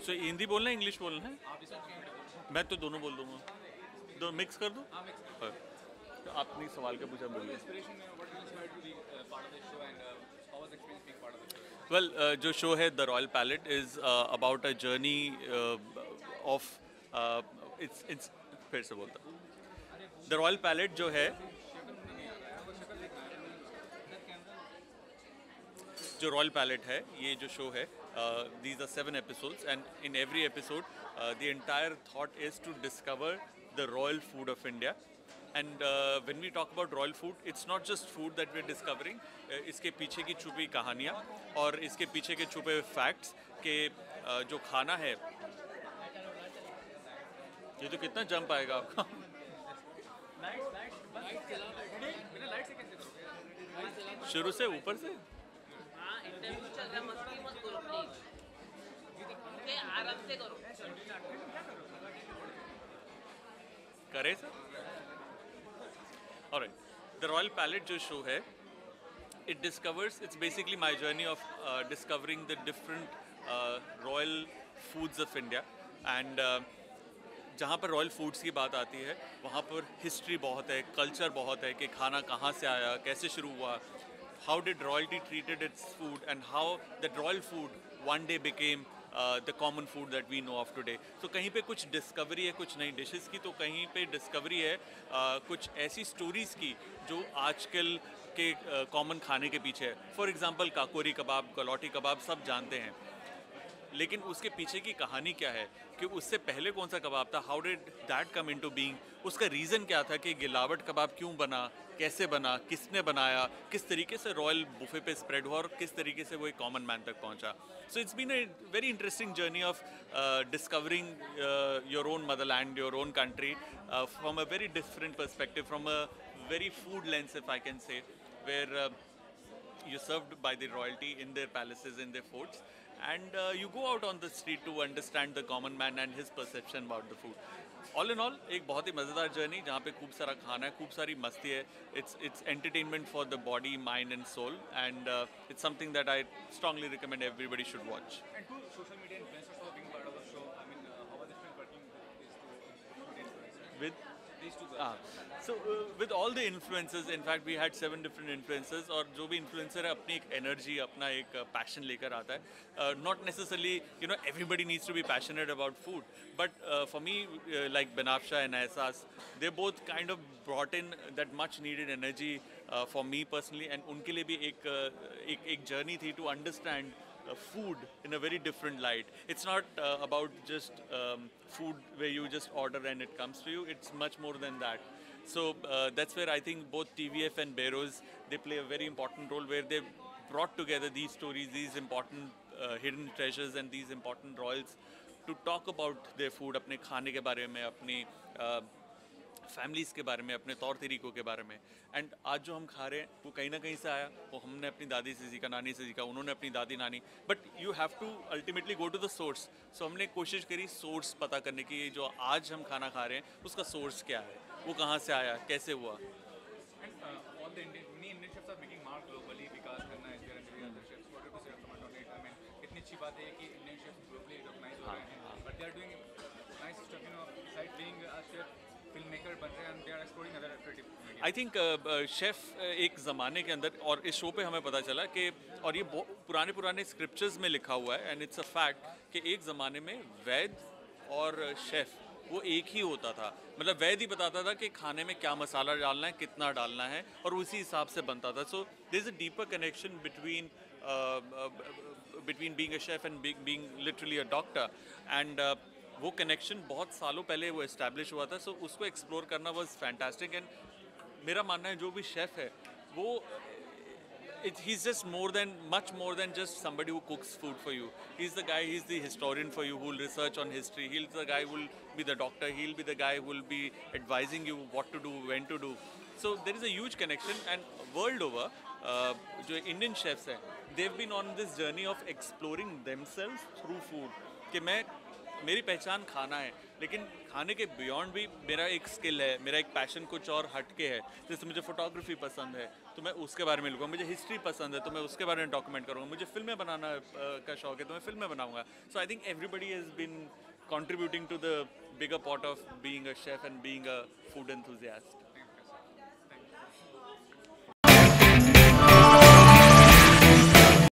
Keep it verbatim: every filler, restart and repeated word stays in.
सो हिंदी बोलना है इंग्लिश बोलना है? मैं तो दोनों बोल दूंगा, दो मिक्स कर दूँ? हाँ। तो आपने सवाल क्या पूछा बोलिए। वेल जो शो है the royal palate is about a journey of it's it's फिर से बोलता द रॉयल पैलेट जो है जो रॉयल पैलेट है, ये जो शो है, these are seven episodes and in every episode the entire thought is to discover the royal food of India. And when we talk about royal food, it's not just food that we are discovering, इसके पीछे की छुपी कहानियाँ और इसके पीछे के छुपे हुए फैक्ट्स के uh, जो खाना है. ये तो कितना जंप आएगा आपका. शुरू से ऊपर से इंटरव्यू चल रहा, मस्ती मत करो प्लीज, ओके आराम से करो. करे sir. Alright, the royal palate जो शो है, it discovers, it's basically my journey of uh, discovering the different uh, royal foods of India. and uh, जहाँ पर रॉयल फूड्स की बात आती है वहाँ पर हिस्ट्री बहुत है, कल्चर बहुत है कि खाना कहाँ से आया, कैसे शुरू हुआ, how did royalty treated its food and how that royal food one day became uh, the common food that we know of today. So कहीं पे कुछ डिस्कवरी है कुछ नई डिशेस की, तो कहीं पे डिस्कवरी है uh, कुछ ऐसी स्टोरीज़ की जो आजकल के कॉमन uh, खाने के पीछे है. फॉर एग्जांपल काकोरी कबाब, गलौटी कबाब सब जानते हैं, लेकिन उसके पीछे की कहानी क्या है कि उससे पहले कौन सा कबाब था, how did that come into being, उसका रीज़न क्या था कि गिलावट कबाब क्यों बना, कैसे बना, किसने बनाया, किस तरीके से रॉयल बुफे पे स्प्रेड हुआ और किस तरीके से वो एक कॉमन मैन तक पहुंचा. So it's been a very interesting journey of discovering your own motherland, your own country from a very different perspective, from a very food lens if I can say, where you're served by the royalty in their palaces, in their forts, and uh, you go out on the street to understand the common man and his perception about the food. All in all, एक बहुत ही मज़ेदार journey जहाँ पे खूब सारा खाना है, खूब सारी मस्ती है. It's it's entertainment for the body, mind and soul, and uh, it's something that I strongly recommend everybody should watch. And two social media influencers for being part of the show. I mean, uh, how was it been working with these two influencers? With These two Ah, girls. so uh, with all the influencers, in fact we had seven different influencers, और जो भी influencer है अपनी एक energy, अपना एक passion लेकर आता है. uh, not necessarily, you know, everybody needs to be passionate about food, but uh, for me uh, like Benafsha and Aisas, they both kind of brought in that much needed energy uh, for me personally, and उनके लिए भी एक uh, एक एक journey थी to understand Uh, food in a very different light. It's not uh, about just um, food where you just order and it comes to you. It's much more than that. So uh, that's where I think both T V F and Beros, they play a very important role, where they brought together these stories, these important uh, hidden treasures and these important royals to talk about their food, अपने खाने के बारे में, अपनी uh, families के बारे में, अपने तौर तरीक़ों के बारे में. एंड आज जो हम खा रहे हैं वो कहीं ना कहीं से आया, वो हमने अपनी दादी से सीखा, नानी से सीखा, उन्होंने अपनी दादी नानी, but you have to ultimately go to the source. So हमने कोशिश करी सोर्स पता करने की, जो आज हम खाना खा रहे हैं उसका सोर्स क्या है, वो कहाँ से आया, कैसे हुआ. And uh, all the Indian, many Indian chefs are making mark globally. Vikas Khanna is there and many other chefs. What do you say comment on it? I mean, कितनी अच्छी बात है कि Indian chefs globally recognize हो रहे हैं, but they are doing nice stuff, you know, besides being a chef, filmmaker बन रहे हैं, and they are exploring other creative media. I think chef एक ज़माने के अंदर, और इस शो पे हमें पता चला कि, और ये पुराने पुराने स्क्रिप्चर्स में लिखा हुआ है, एंड इट्स अ फैक्ट कि एक ज़माने में वैद और शेफ़ वो एक ही होता था. मतलब वैद ही बताता था कि खाने में क्या मसाला डालना है, कितना डालना है, और उसी हिसाब से बनता था. So there is a deeper connection between between being a chef and being literally a doctor, and वो कनेक्शन बहुत सालों पहले वो इस्टेब्लिश हुआ था. सो so, उसको एक्सप्लोर करना वाज फैंटास्टिक. एंड मेरा मानना है जो भी शेफ़ है वो it, he's just more than, much more than just somebody who cooks food for you. He's the guy, he's the historian for you who will research on history. He's the guy who will be the doctor. He'll be the guy who will be advising you what to do, when to do. So there is a huge connection, and world over, uh, जो Indian chefs हैं, they've been on this journey of exploring themselves through food. कि मैं मेरी पहचान खाना है, लेकिन खाने के बियॉन्ड भी मेरा एक स्किल है, मेरा एक पैशन कुछ और हटके है। जैसे मुझे फोटोग्राफी पसंद है तो मैं उसके बारे में लिखूँगा, मुझे हिस्ट्री पसंद है तो मैं उसके बारे में डॉक्यूमेंट करूँगा, मुझे फिल्में बनाना अ, का शौक है तो मैं फिल्में बनाऊँगा। So I think everybody has been contributing to the bigger pot of being a chef and being a food enthusiast.